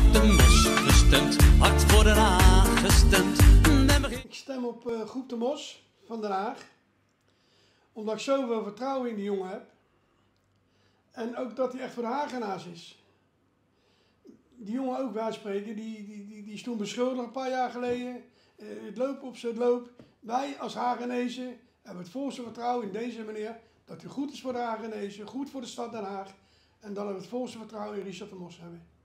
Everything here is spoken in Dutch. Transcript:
de Mos gestemd, hard voor Den Haag gestemd. Ik stem op Groep de Mos van Den Haag, omdat ik zoveel vertrouwen in die jongen heb. En ook dat hij echt voor de Hagenaars is. Die jongen ook, wij spreken, die is toen beschuldigd een paar jaar geleden. Het lopen op zijn loop. Wij als Hagenezen hebben het volste vertrouwen in deze meneer, dat hij goed is voor de Hagenezen, goed voor de stad Den Haag. En dat we het volste vertrouwen in Richard de Mos hebben.